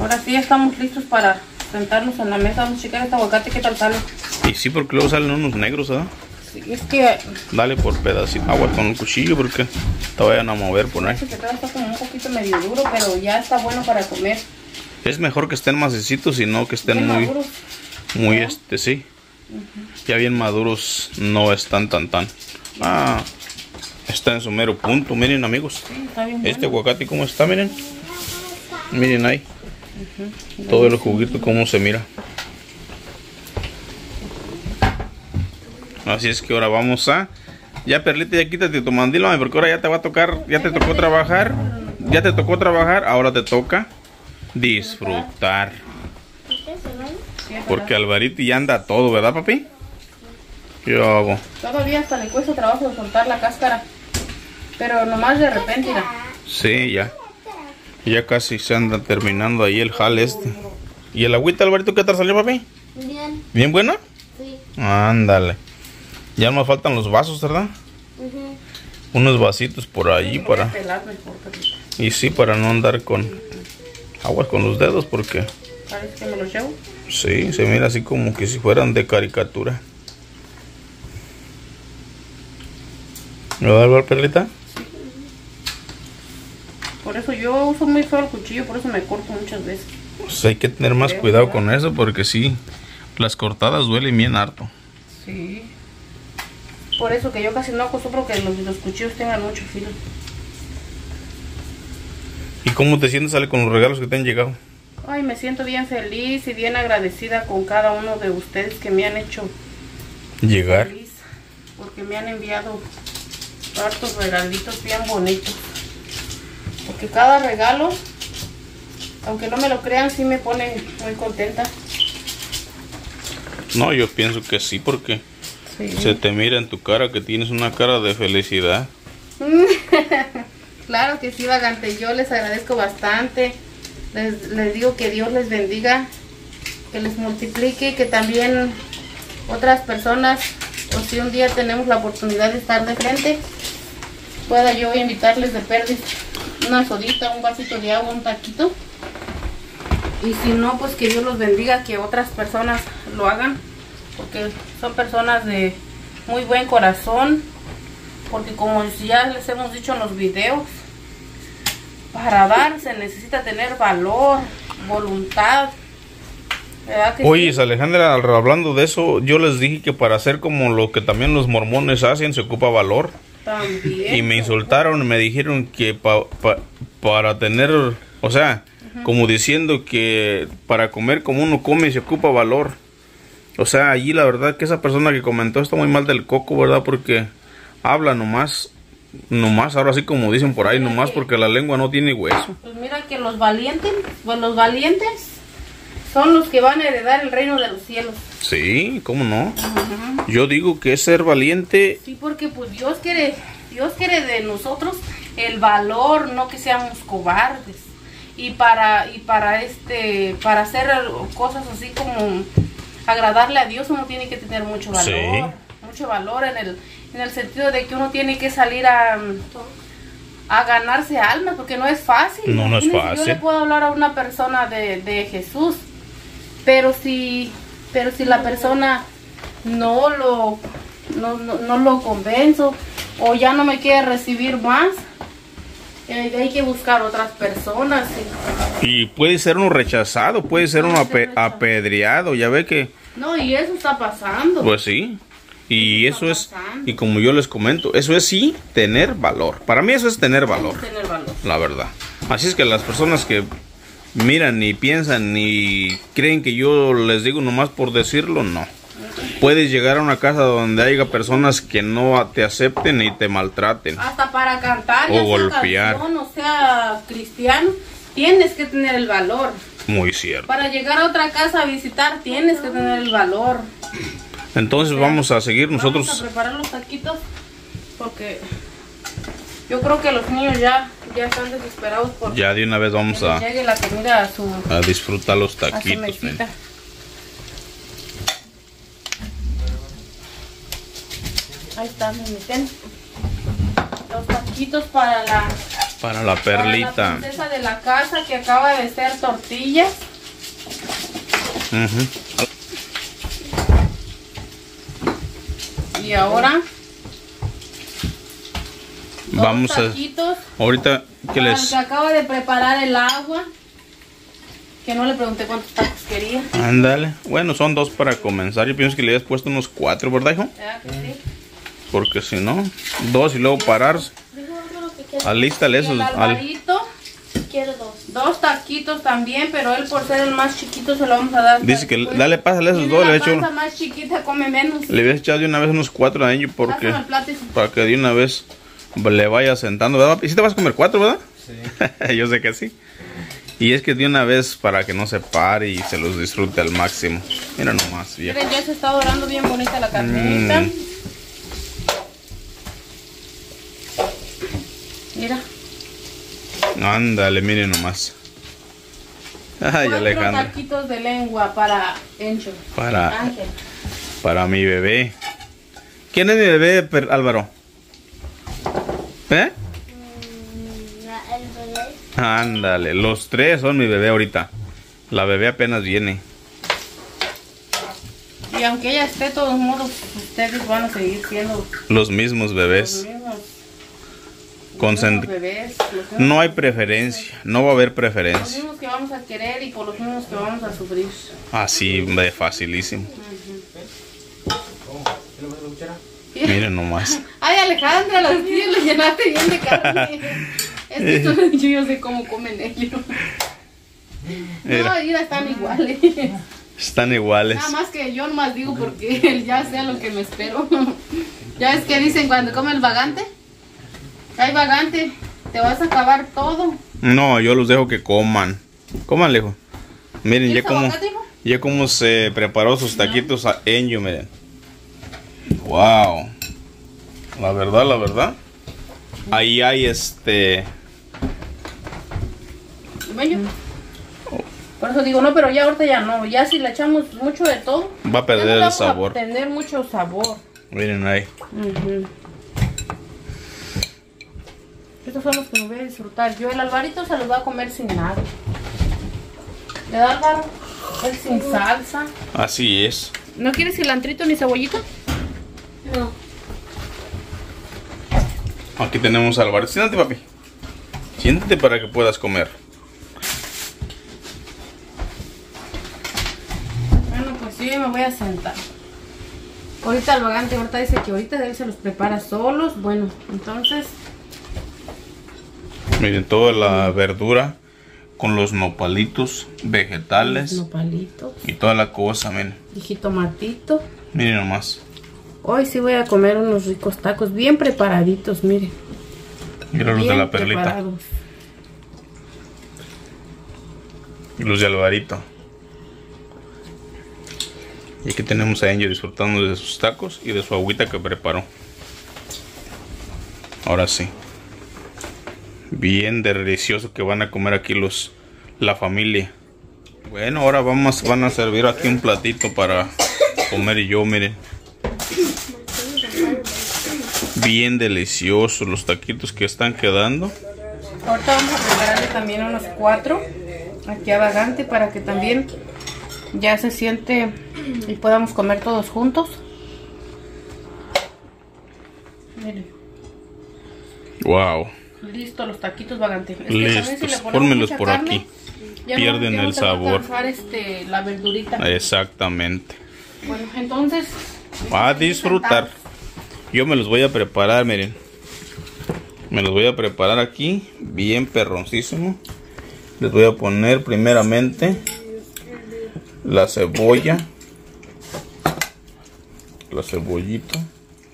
Ahora sí ya estamos listos para sentarnos en la mesa. Vamos a checar este aguacate, qué tal sale. Y sí, porque luego salen unos negros, ¿verdad? Sí, es que... Dale por pedacito agua con el cuchillo porque te vayan a mover por ahí. Este que está como un poquito medio duro, pero ya está bueno para comer. Es mejor que estén macecitos y no que estén Bien muy... maduros. Muy sí. Ya bien maduros no están tan. Ah, está en su mero punto. Miren, amigos. Sí, está bien Este bueno. aguacate cómo está, miren. Miren ahí. Todo el juguito cómo se mira. Así es que ahora vamos a... Ya, Perlita, ya quítate tu mandil, mami, porque ahora ya te va a tocar, ya te tocó trabajar. Ya te tocó trabajar, ahora te toca disfrutar. Porque Alvarito ya anda todo, ¿verdad, papi? ¿Qué hago? Todavía hasta le cuesta trabajo de soltar la cáscara. Pero nomás de repente, mira. Sí, ya. Ya casi se anda terminando ahí el jale este. ¿Y el agüita, Alvarito, qué tal salió, papi? Bien. ¿Bien buena? Sí. Ándale. Ya nos faltan los vasos, ¿verdad? Unos vasitos por allí para... Y sí, para no andar con aguas con los dedos, porque... Parece que me los llevo. Sí, se mira así como que si fueran de caricatura. ¿Me va a dar, Perlita? Por eso yo uso muy feo el cuchillo, por eso me corto muchas veces. Pues hay que tener más cuidado con eso, porque sí, las cortadas duelen bien harto. Sí. Por eso que yo casi no acostumbro que los cuchillos tengan mucho filo. ¿Y cómo te sientes, Ale, con los regalos que te han llegado? Ay, me siento bien feliz y bien agradecida con cada uno de ustedes que me han hecho Llegar. feliz. Porque me han enviado hartos regalitos bien bonitos. Porque cada regalo, aunque no me lo crean, sí me pone muy contenta. No, yo pienso que sí, porque Sí. se te mira en tu cara que tienes una cara de felicidad. Claro que sí, vagante. Yo les agradezco bastante. Les digo que Dios les bendiga, que les multiplique, que también otras personas, o si un día tenemos la oportunidad de estar de frente, pueda yo invitarles de perdiz una sodita, un vasito de agua, un taquito. Y si no, pues que Dios los bendiga, que otras personas lo hagan, porque son personas de muy buen corazón, porque como ya les hemos dicho en los videos, para dar se necesita tener valor, voluntad. ¿Verdad que Oye, sí? Alejandra, hablando de eso, yo les dije que para hacer como lo que también los mormones hacen, se ocupa valor. También. Y me insultaron, me dijeron que para tener, o sea, como diciendo que para comer como uno come se ocupa valor. O sea, allí la verdad que esa persona que comentó está muy mal del coco, ¿verdad? Porque habla nomás, ahora sí como dicen por ahí, nomás porque la lengua no tiene hueso. Pues mira que los valientes son los que van a heredar el reino de los cielos. Sí, ¿cómo no? Yo digo que es ser valiente. Sí, porque pues Dios quiere de nosotros el valor, no que seamos cobardes. Y para hacer cosas así como agradarle a Dios, uno tiene que tener mucho valor. Sí. Mucho valor en el sentido de que uno tiene que salir a ganarse almas, porque no es fácil. No es fácil. Yo le puedo hablar a una persona de Jesús, pero si la persona no lo convenzo o ya no me quiere recibir más, hay que buscar otras personas. Y puede ser uno rechazado, puede ser uno apedreado, ya ve que... No, y eso está pasando. Pues sí. Y eso es, y como yo les comento, eso es sí tener valor. Para mí eso es tener valor. Tener valor. La verdad. Así es que las personas que miran y piensan y creen que yo les digo nomás por decirlo, no. Puedes llegar a una casa donde haya personas que no te acepten y te maltraten. Hasta para cantar, O ya sea golpear. canción, o sea cristiano, tienes que tener el valor. Muy cierto. Para llegar a otra casa a visitar, tienes que tener el valor. Entonces vamos a seguir nosotros. Vamos a preparar los taquitos, porque yo creo que los niños ya están desesperados por Ya de una vez vamos que les llegue la comida a disfrutar los a su taquitos. mesita. Ahí están, miren. Los taquitos para Para la perlita. Para la princesa de la casa que acaba de hacer tortillas. Y ahora vamos a... Ahorita que les... Que acaba de preparar el agua. Que no le pregunté cuántos tacos quería. Ándale. Bueno, son 2 para comenzar. Yo pienso que le habías puesto unos 4, ¿verdad, hijo? ¿Verdad que sí? Porque si no, 2 y luego parar. Alístale esos. El Alvarito Quiero 2. 2 taquitos también, pero él por ser el más chiquito se lo vamos a dar. Dice que después. dale, pásale esos 2. La Le he hecho... panza más chiquita come menos. Le habías echado de una vez unos 4 a ellos porque... Pásame el plato, hijo. Para que de una vez le vaya sentando, ¿verdad? ¿Y si te vas a comer 4, verdad? Sí. Yo sé que sí. Y es que de una vez para que no se pare y se los disfrute al máximo. Mira nomás, viejo. Miren, ya se está dorando bien bonita la carnita. Mira. Ándale, miren nomás. Ay, 4 Alejandro. taquitos de lengua para Encho. Ángel. Para mi bebé. ¿Quién es mi bebé, Álvaro? ¿Eh? El bebé. Ándale, los 3 son mi bebé ahorita. La bebé apenas viene. Y aunque ella esté, de todos modos, ustedes van a seguir siendo Los mismos bebés. los mismos Consent- bebés. Los mismos, No hay preferencia, no va a haber los preferencia. mismos que vamos a querer y por los mismos que vamos a sufrir. Así de facilísimo. Miren nomás. Ay, Alejandra, las tías le llenaste bien de carne. Es que yo sé cómo comen ellos. Mira. No, mira, están iguales. Están iguales. Nada más que yo nomás digo porque él ya sea lo que me espero. Ya es que dicen cuando come el vagante. Ay, vagante, te vas a acabar todo. No, yo los dejo que coman. Coman, hijo. Miren, ya ¿Quieres como, aguacate, hijo? ya como se preparó sus taquitos a Enyo, miren. Wow. La verdad. Ahí hay Bello. Por eso digo, no, pero ya ahorita ya no. Ya si le echamos mucho de todo, va a ya perder no el vamos sabor. a tener mucho sabor. Miren ahí. Estos son los que me voy a disfrutar. Yo el Alvarito se los va a comer sin nada. ¿Verdad, Álvaro? Él sin salsa. Así es. ¿No quieres cilantrito ni cebollita? No. Aquí tenemos al Álvaro. Siéntate, papi. Siéntate para que puedas comer. Bueno, pues yo ya me voy a sentar. Ahorita el vagante ahorita dice que ahorita él se los prepara solos. Bueno, entonces... Miren toda la verdura con los nopalitos vegetales nopalitos y toda la cosa, miren. y jitomatito. Miren nomás. Hoy sí voy a comer unos ricos tacos bien preparaditos, miren. Mira los de Bien la perlita. preparados. Y los de Alvarito. Y aquí tenemos a Angel disfrutando de sus tacos y de su agüita que preparó. Ahora sí. Bien delicioso que van a comer aquí la familia. Bueno, ahora van a servir aquí un platito para comer yo, miren. Bien deliciosos los taquitos que están quedando. Ahorita vamos a prepararle también unos 4 aquí a vagante para que también ya se siente y podamos comer todos juntos. Miren. Wow. Listo los taquitos vagante. Es que Listos. también si le ponemos Fórmenlos mucha por carne, aquí. ya Pierden ya el te va a sabor. alcanzar, la verdurita. Exactamente. Bueno, entonces Va a disfrutar. Yo me los voy a preparar, miren. Me los voy a preparar aquí, bien perroncísimo. Les voy a poner primeramente la cebolla. La cebollita.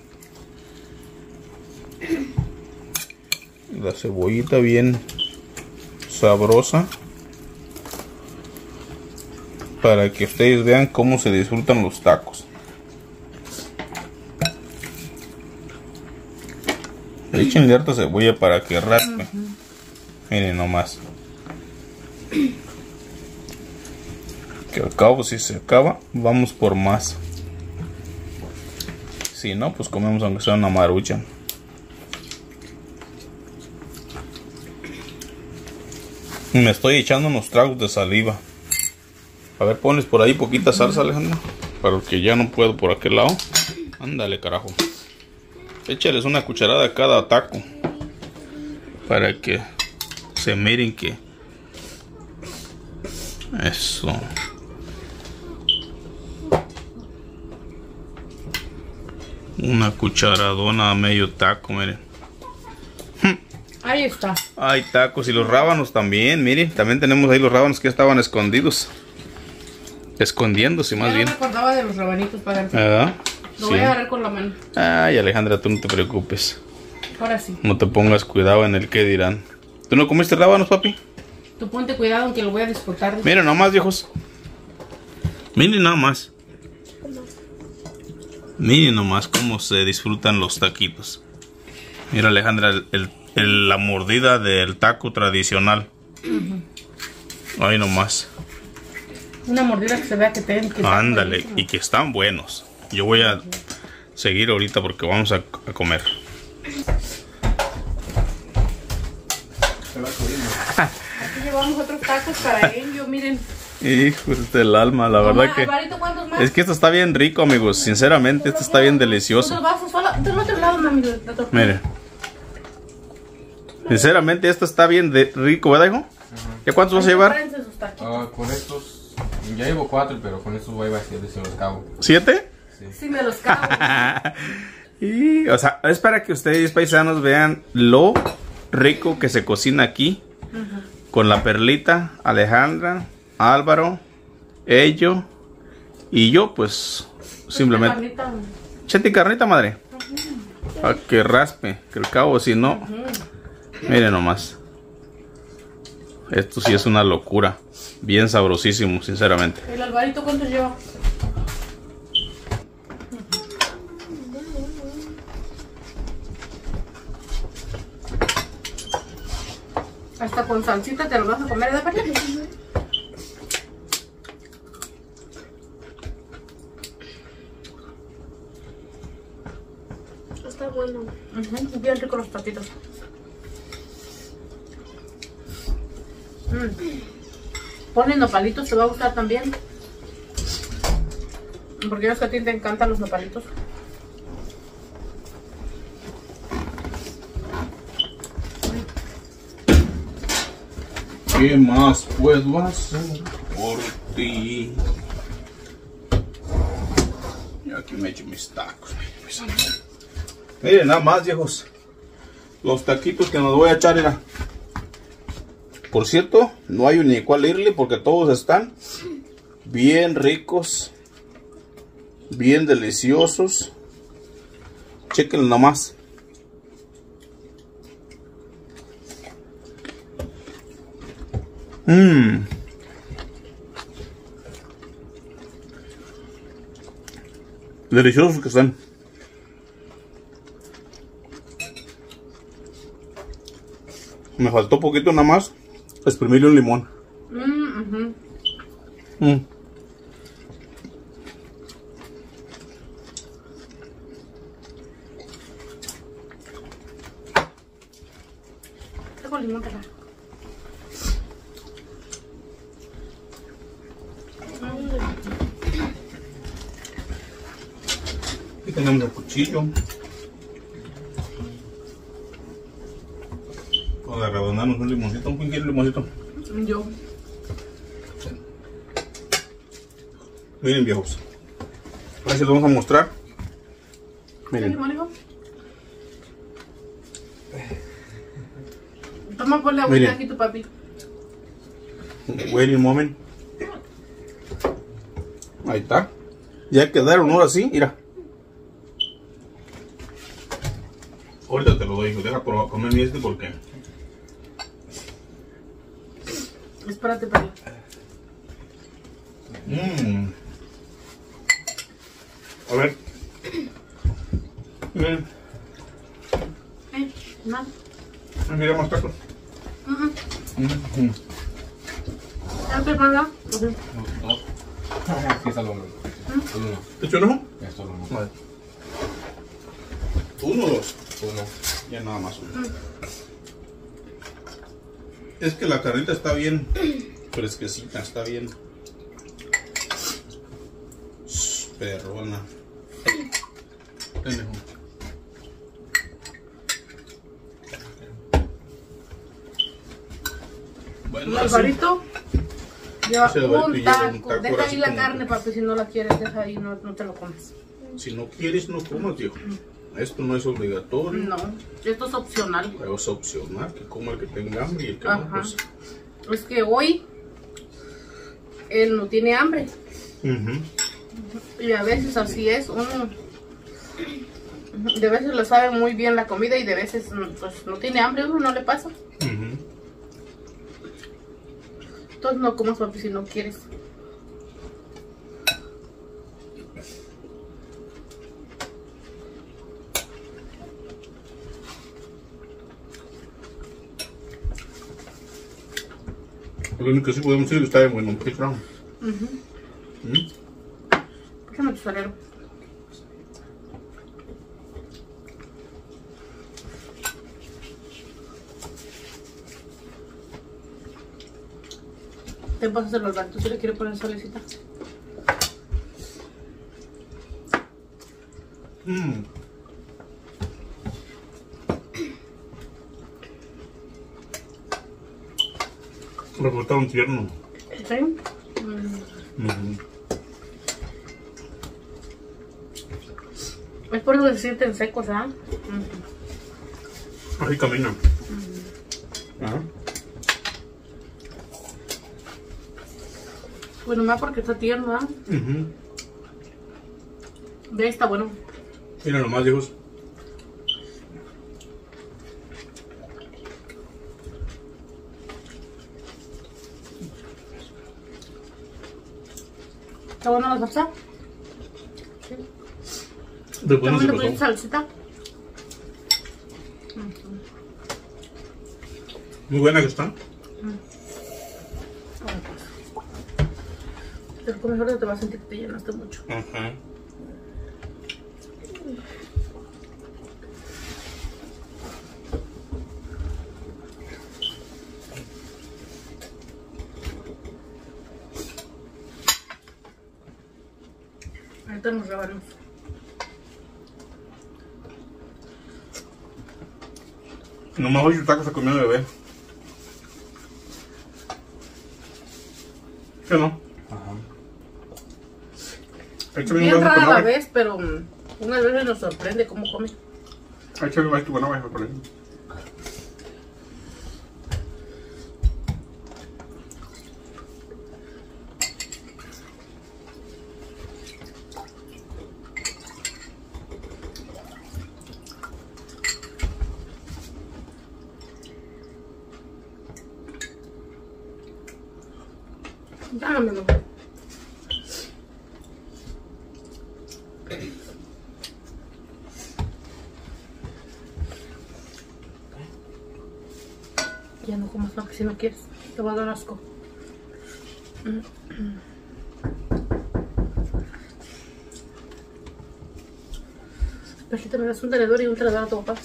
La cebollita bien sabrosa. Para que ustedes vean cómo se disfrutan los tacos. Échenle harta cebolla para que raspe. Miren nomás. Que al cabo, si se acaba, vamos por más. Si no, pues comemos aunque sea una marucha. Me estoy echando unos tragos de saliva. A ver, pones por ahí poquita salsa, Alejandra. Para que ya no puedo por aquel lado. Ándale, carajo. Échales una cucharada a cada taco. Para que se miren que... Eso. Una cucharadona a medio taco, miren. Ahí está. Hay tacos y los rábanos también, miren. También tenemos ahí los rábanos que estaban escondidos. Escondiéndose más bien. No me acordaba de los rabanitos para ver. ¿Verdad? Lo Sí. voy a agarrar con la mano. Ay, Alejandra, tú no te preocupes. Ahora sí. No te pongas cuidado en el que dirán. ¿Tú no comiste rábanos, papi? Tú ponte cuidado aunque lo voy a disfrutar. Miren nomás, viejos. Miren nomás. Miren nomás cómo se disfrutan los taquitos. Mira, Alejandra, la mordida del taco tradicional. Ahí nomás. Una mordida que se vea que te... Ándale, y que están buenos. Yo voy a seguir ahorita porque vamos a comer. Aquí llevamos otros tacos para ellos, miren. Hijos del alma, la verdad que... Alvarito, ¿cuántos más? Es que esto está bien rico, amigos. Sinceramente, esto está bien delicioso. Otros vasos, solo del otro lado, mami. Del otro. Miren. Sinceramente, esto está bien rico, ¿verdad, hijo? ¿Ya cuántos vas a llevar? Prepárense sus taquitos. Con estos, ya llevo 4, pero con estos voy a hacer si los cabo. ¿7? Sí, me los cago. Y, o sea, es para que ustedes, paisanos, vean lo rico que se cocina aquí. Con la Perlita, Alejandra, Álvaro, ello y yo, pues, simplemente. Chete y carnita, madre. A que raspe, que el cabo, si no. Miren nomás. Esto sí es una locura. Bien sabrosísimo, sinceramente. ¿El Alvarito cuántos lleva? Hasta con salsita te lo vas a comer, ¿verdad, Pati? Está bueno. Bien rico los taquitos. Ponen nopalitos, te va a gustar también. Porque yo sé que a ti te encantan los nopalitos. ¿Qué más puedo hacer por ti? Y aquí me echo mis tacos. Miren, nada más, viejos. Los taquitos que nos voy a echar, mira. Por cierto, no hay ni cuál irle porque todos están bien ricos, bien deliciosos. Chequenlo nomás. Deliciosos que están. Me faltó poquito nada más. Exprimirle un limón. Tengo limón, ¿verdad? Aquí tenemos el cuchillo. Vamos a rebonarnos un limoncito. ¿Quién quiere un limoncito? Yo. Miren, viejos. Ahora sí les vamos a mostrar. Miren. ¿Limón, hijo? Toma, ponle agüita Miren. aquí tu papi. Wait a moment. Ahí está. Ya quedaron ahora sí, mira. Ahorita te lo doy, hijo. Deja por comer este porque. Espérate, papi. A ver. Miren. Nada. Mira más tacos. ¿Ya te paga? Sí, está lo mismo. Uno. ¿Te echo uno? Ya está lo mismo. Vale. ¿Uno o dos? Uno. Ya nada más uno. Es que la carnita está bien fresquecita, está bien perrona. Bueno, Alvarito lleva Ese Alvarito un lleva un taco. taco, Deja así ahí la como carne, que- papi, si no la quieres, deja ahí, no te lo comes. si no quieres, no comas, viejo. Esto no es obligatorio. No, esto es opcional. Es opcional, que coma el que tenga hambre y el que no, Ajá. pues. Es que hoy él no tiene hambre. Ujú. Y a veces así es, uno de veces le sabe muy bien la comida y de veces pues no tiene hambre, uno no le pasa. Ujú. Entonces no comas, papi, si no quieres. Lo único que sí podemos decir es que está bien bueno, un poquito raro. ¿Mm? Déjame tu salero. Te pasas el Alvarito, si le quiere poner salecita. Mm. Me gustaron tierno. ¿Sí? Ujú. Es por eso que se sienten secos, ¿ah? Así camina. Ajá. Bueno, más porque está tierno, ¿ah? Ujú. De ahí está bueno. Mira nomás, hijos. ¿Está buena la salsa? Después no ¿También se le pasó. pones salsita? Muy buena que está. Pero con mejor te vas a sentir que te llenaste mucho. Ajá. Ahorita nos rebanamos. Nomás hoy su taco se comió de bebé. ¿Qué no? Ajá. Échame Bien un vaso rara con la agua. vez, pero unas veces nos sorprende cómo come. Échame un vaso con agua, por ahí. Dámelo. Ya no comas más, si no quieres. Te va a dar asco. Perrita, me das un tenedor y un tenedor a tu papá.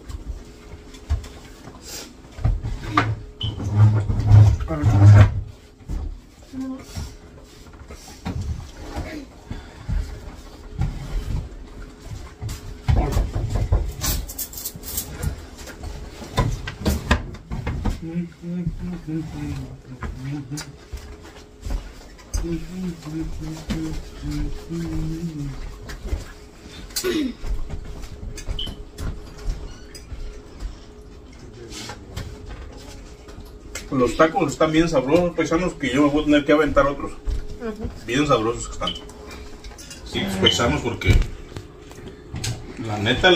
Los tacos están bien sabrosos, paisanos, que yo me voy a tener que aventar otros. Bien sabrosos que están. Sí, los paisanos, porque la neta,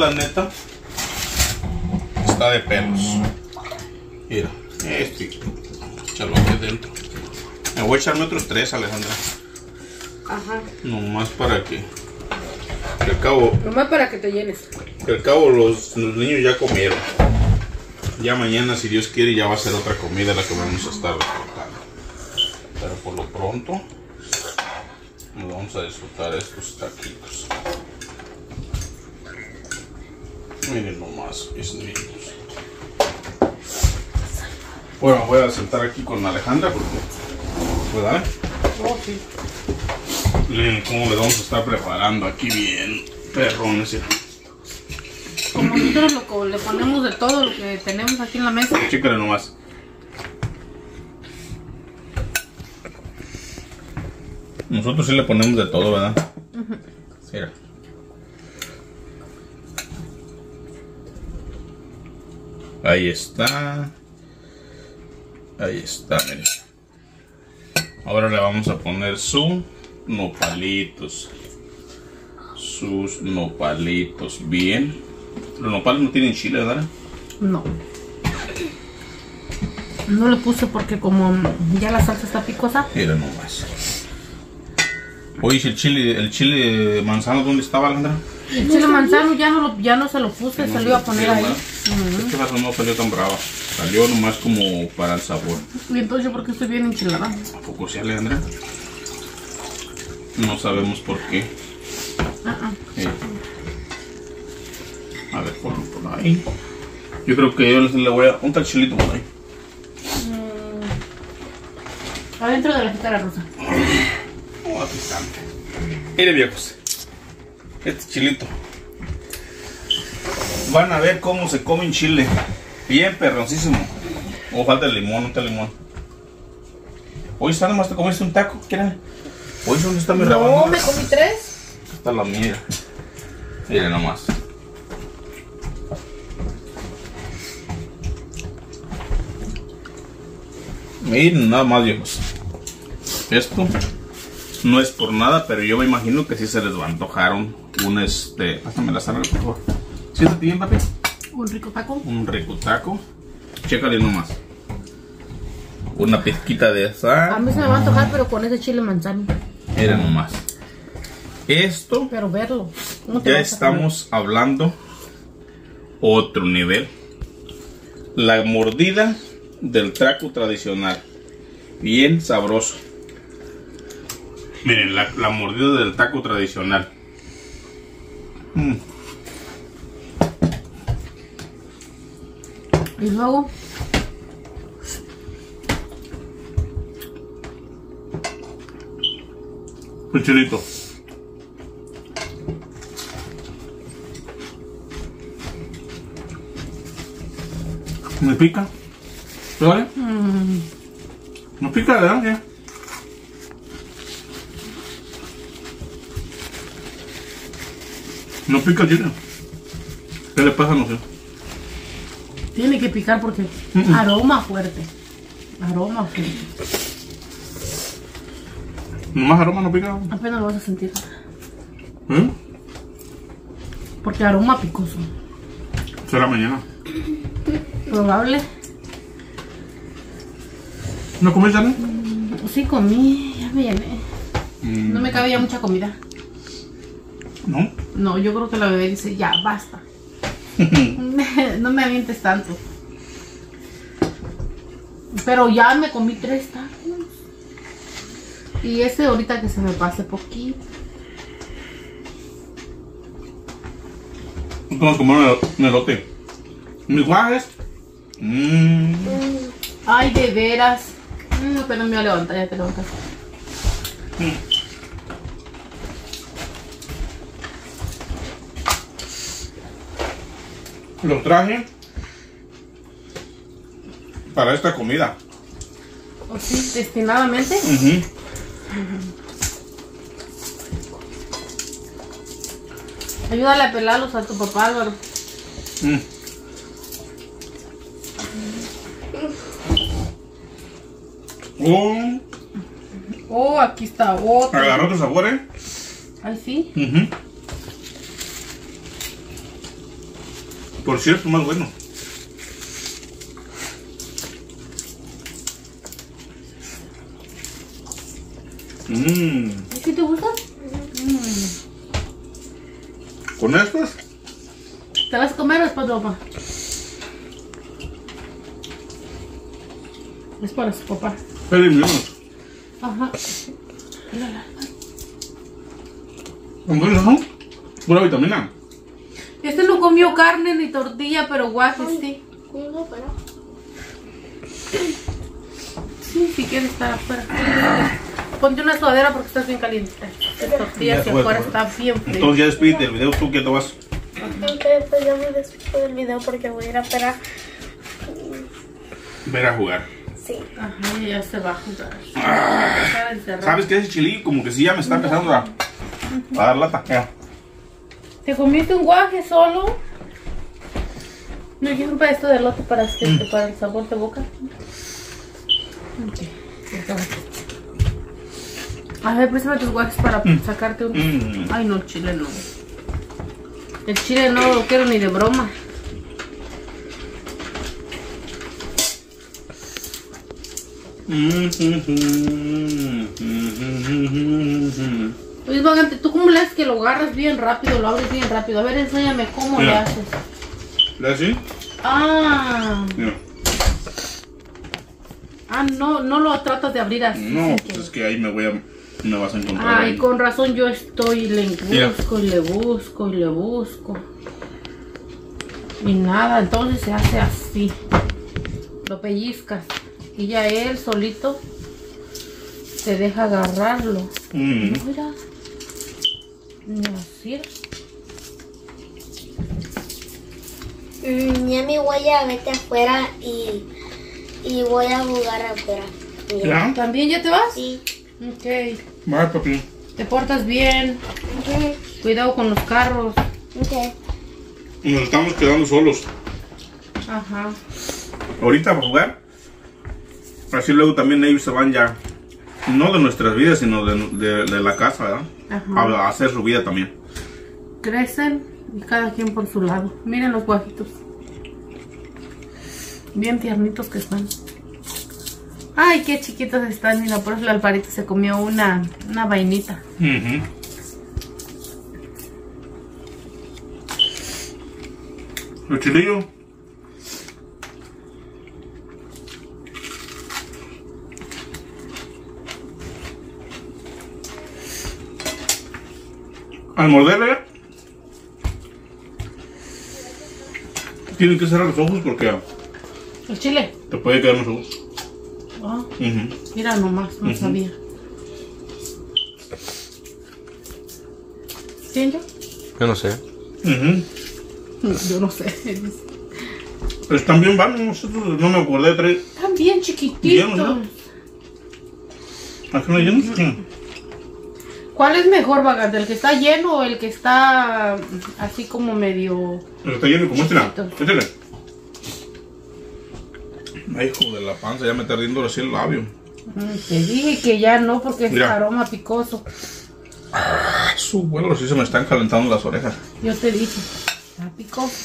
está de pelos. Mira, échalo aquí adentro. Me voy a echarme otros 3, Alejandra. Ajá. Nomás para que al cabo, Nomás para que te llenes. los niños ya comieron. Ya mañana, si Dios quiere, ya va a ser otra comida la que vamos a estar reportando. Pero por lo pronto, nos vamos a disfrutar estos taquitos. Miren nomás, mis niños. Bueno, voy a sentar aquí con Alejandra porque, pues, ¿vale? Oh, sí. Miren cómo le vamos a estar preparando aquí bien perrones. Como nosotros le ponemos de todo lo que tenemos aquí en la mesa. Chécale nomás. Nosotros sí le ponemos de todo, ¿verdad? Mira. Ahí está. Ahí está, miren. Ahora le vamos a poner sus nopalitos. Sus nopalitos. Bien. Los nopales no tienen chile, ¿verdad? No. No le puse porque como ya la salsa está picosa. Mira nomás. Oye, el chile manzano, ¿dónde estaba, Alejandra? El chile manzano ya no se lo puse, se lo iba a poner ahí. Esta salsa no salió tan brava. Salió nomás como para el sabor. Y entonces yo porque estoy bien enchilada. ¿A poco sí, Alejandra? No sabemos por qué. A ver, ponlo por ahí. Yo creo que yo le voy a untar el chilito por ahí. Adentro de la jícara rosa. Oh, aquí está. Miren, viejos. Este chilito. Van a ver cómo se come un chile. Bien perroncísimo. O falta el limón, no está el limón. Hoy está nomás te comiste un taco. ¿Quieren? Hoy ¿dónde está mi rebanada? No, me comí 3. Está la mía. Miren nomás. Miren nada más, viejos. Esto no es por nada, pero yo me imagino que sí se les va a antojar un pásame la sal, por favor. Siéntate bien, papi. Un rico taco. Un rico taco. Chécale nomás. Una pizquita de sal. A mí se me va a antojar, pero con ese chile manzano. Miren nomás. Esto Pero verlo. ya estamos hablando otro nivel. La mordida del taco tradicional. Bien sabroso. Miren, la mordida del taco tradicional. Y luego el chilito. ¿Me pica? ¿Te vale? ¿Me pica de verdad? No pica el chile. ¿Qué le pasa? No sé. tiene que picar porque aroma fuerte. Aroma fuerte. ¿Nomás aroma no pica? Apenas lo vas a sentir. Porque aroma picoso. Será mañana. Probable. ¿No comiste, no? Sí comí, ya me llené. No me cabe ya mucha comida. ¿No? No, yo creo que la bebé dice, ya, basta. No me avientes tanto. Pero ya me comí 3 tacos. Y ese ahorita que se me pase poquito. Vamos a comer un elote. Mis guajes. Ay, de veras. Pero me voy a levantar, ya te levantas. Los traje para esta comida. ¿O sí? ¿Destinadamente? Ayúdale a pelarlos a tu papá, Álvaro. Oh, aquí está otro. Agarró otro sabor, ¿eh? Ay, sí. Por cierto, más bueno. ¿Sí te gusta? ¿Con estos? ¿Te vas a comer o es para tu papá? Es para su papá. Menos. Ajá. ¿Con buenos, no? Pura vitamina. Este no comió carne ni tortilla, pero guajes sí. Sí, si quieres estar afuera. Ponte una sudadera porque estás bien caliente. Las tortillas hacia afuera está bien frío. Entonces ya despídete del video, ¿tú qué te vas? Ok, pues ya me despido del video porque voy a ir a esperar. Ver a jugar. Sí. Ajá, ya se va a jugar. ¿Sabes qué? Ese chilillo como que sí ya me está empezando a dar lata. Ya. ¿Te comiste un guaje solo? ¿No quieres un pedazo de elote para el sabor de boca? Ok. A ver, préstame tus guajes para sacarte un... Ay, no, el chile no. El chile no lo quiero ni de broma. Oye, Vagante, ¿tú cómo le haces que lo agarras bien rápido, lo abres bien rápido? A ver, enséñame cómo le haces. ¿Le así? Ah. Mira. Ah, no lo tratas de abrir así. No, pues es que ahí me vas a encontrar. Ay, ahí. con razón yo estoy, le Mira. busco y le busco y le busco. Y nada, entonces se hace así. Lo pellizcas. Y ya él solito se deja agarrarlo. Mira. Así. Miami, voy a vete afuera y voy a jugar afuera. ¿Ya? ¿También ya te vas? Sí. Ok. Bye, papi. Te portas bien. Cuidado con los carros. Ok. Nos estamos quedando solos. Ajá. Ahorita para jugar. Así luego también ellos se van ya. No de nuestras vidas, sino de la casa, ¿verdad? Ajá. A hacer su vida también. Crecen y cada quien por su lado. Miren los guajitos. Bien tiernitos que están. Ay, qué chiquitos están. Mira, por eso el Alvarito se comió una vainita. El chilillo. Al morderle tienen que cerrar los ojos porque El chile. te puede caer en los ojos. Ah, mira nomás, no sabía. ¿Quién yo? Yo no sé. Yo no sé. Pues también van, nosotros no me acordé de tres. Están bien chiquititos. Llenos, ¿no? ¿A qué no llenos? ¿Cuál es mejor, Vagante? ¿El que está lleno o el que está así como medio... El que está lleno como este, chiquito? échale. Ay, hijo de la panza, ya me está ardiendo así el labio. Te dije que ya no porque es Mira. aroma picoso. Su vuelo, sí se me están calentando las orejas. Yo te dije, está picoso.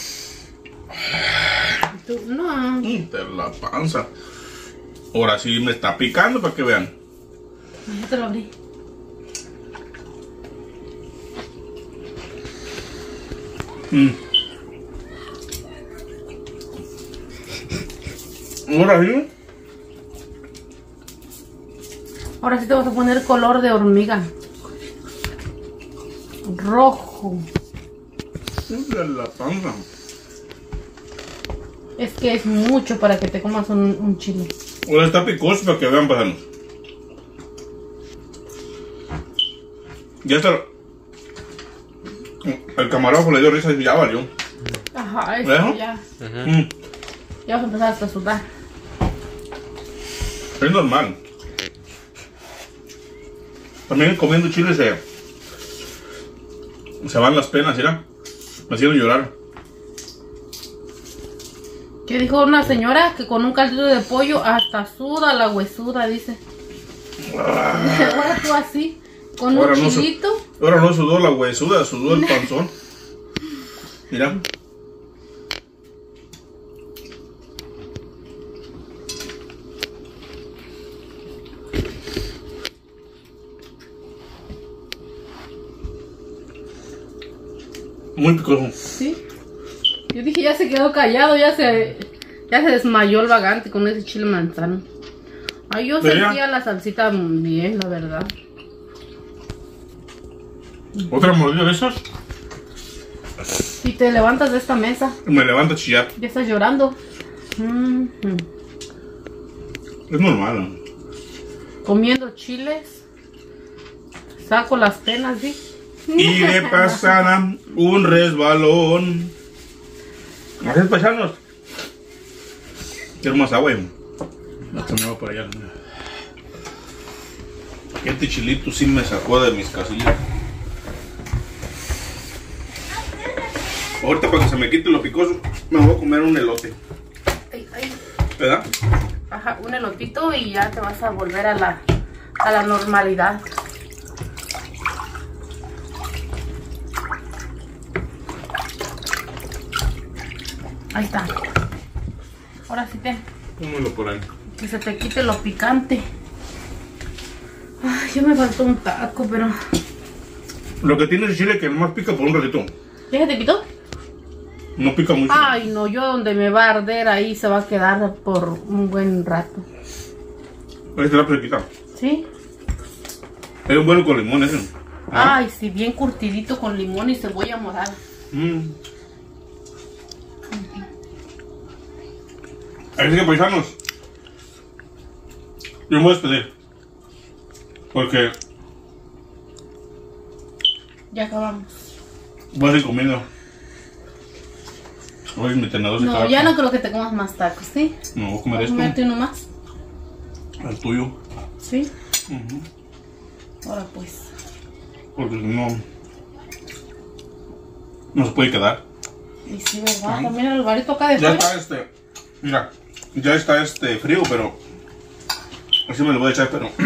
Y tú, no. De la panza. Ahora sí me está picando para que vean. Ya te lo abrí. Ahora sí. Ahora sí te vas a poner color de hormiga. Rojo. De la panza. Es que es mucho para que te comas un chile. Ahora está picoso para que vean, pasanos. Ya está. El camarógrafo le dio risa y ya valió. Ajá, eso ¿Dejo? ya. Mm, Ya vas a empezar hasta a sudar. Es normal. También comiendo chile se van las penas, ¿sí? Me hicieron llorar. Que dijo una señora que con un caldito de pollo hasta suda la huesuda, dice. Ahora tú así, con Ahora un no chilito. Ahora no sudó la huesuda, sudó el panzón. Mira. Muy picoso. Sí. Yo dije, ya se quedó callado, ya se desmayó el Vagante con ese chile manzano. Ay, yo Mira. sentía la salsita bien, la verdad. ¿Otra mordida de esas? Y te levantas de esta mesa, Me levanta a chillar. ya estás llorando. Es normal. Comiendo chiles. Saco las penas, ¿sí? Y de pasada un resbalón. Así es, paisanos. Quiero más agua. No tengo por allá. Este chilito sí me sacó de mis casillas. Ahorita para que se me quite lo picoso, me voy a comer un elote. Ay, ay. ¿Verdad? Ajá, un elotito y ya te vas a volver a la normalidad. Ahí está. Ahora sí Póngalo por ahí. que se te quite lo picante. Ay, ya me faltó un taco, pero... Lo que tiene es chile que nomás pica por un ratito. ¿Ya se te quitó? No pica mucho. Ay, no, yo donde me va a arder ahí se va a quedar por un buen rato. Este la se quita. ¿Sí? Es un bueno con limón ese. Ay, sí, bien curtidito con limón y cebolla morada. Así que, paisanos, yo me voy a despedir. Porque Ya acabamos. voy a seguir comiendo. Hoy mi tenedor se No, acaba. ya no creo que te comas más tacos, ¿sí? No, voy a comer ¿Vas a comerte esto. uno más? El tuyo. ¿Sí? Ahora pues. Porque si no, no se puede quedar. Y sí, ¿verdad? También el barito acá de Ya fuera. está mira, ya está frío, pero así me lo voy a echar, pero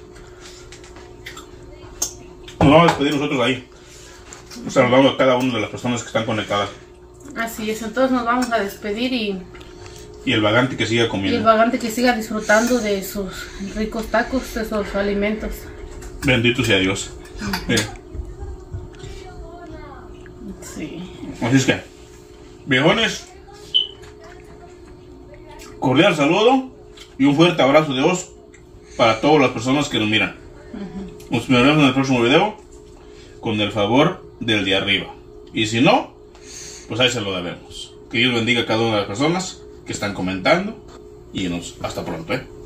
nos vamos a despedir nosotros ahí. Saludando a cada una de las personas que están conectadas. Así es, entonces nos vamos a despedir y Y el vagante que siga el comiendo. vagante que siga disfrutando de sus ricos tacos, de sus alimentos. Bendito sea Dios. Sí. Así es que, viejones, cordial saludo y un fuerte abrazo de Dios para todas las personas que nos miran. Nos veremos en el próximo video con el favor del de arriba. Y si no, pues ahí se lo debemos. Que Dios bendiga a cada una de las personas que están comentando y hasta pronto,